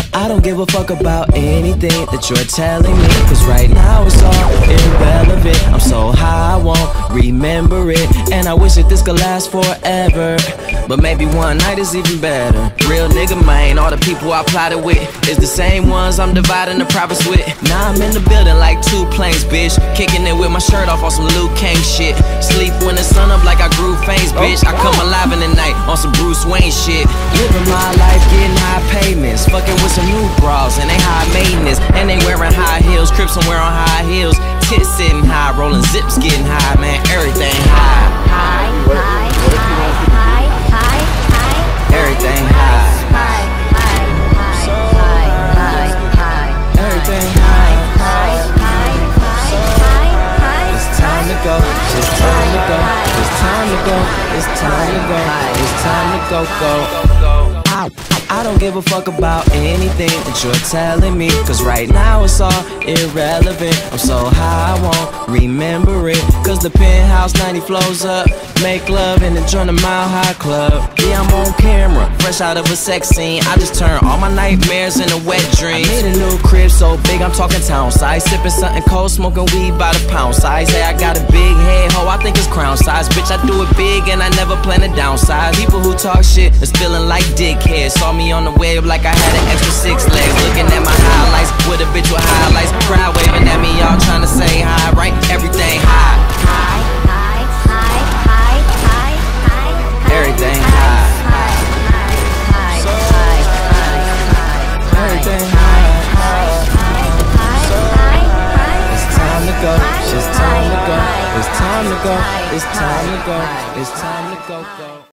I don't give a fuck about anything that you're telling me, cause right now it's all irrelevant. I'm so high I won't remember it, and I wish that this could last forever, but maybe one night is even better. Real nigga man, all the people I plotted with is the same ones I'm dividing the profits with. Now I'm in the building like 2 planes, bitch, kicking it with my shirt off on some Luke Kane shit. Sleep when the sun up like I grew fangs, bitch. I come alive in the night on some Bruce Wayne shit. Living my life, getting high payments, fucking with some new bras and they high maintenance, and they wearing high heels, Crips somewhere on high heels, tits sitting high, rolling zips, getting high, man, everything high. Everything high. Everything high. It's time to go. It's time to go. It's time to go. It's time to go. It's time to go. I don't give a fuck about anything that you're telling me, cause right now it's all irrelevant. I'm so high I won't remember it, cause the penthouse 90 flows up, make love in the joint a Mile High Club. Yeah, I'm on camera, fresh out of a sex scene. I just turn all my nightmares into wet dreams. I need a new crib so big I'm talking town size, sipping something cold, smoking weed by the pound size. Hey, I got a big head, ho, I think it's crown size. Bitch, I do it big and I never plan to downsize. People who talk shit is feeling like dickheads. Saw me on the web like I had an extra 6 legs, looking at my highlights with a bitch with highlights, crowd waving at me, y'all trying to say hi, right? Everything high. Everything high. Everything high. It's time to go. It's time to go. It's time to go. It's time to go. It's time to go.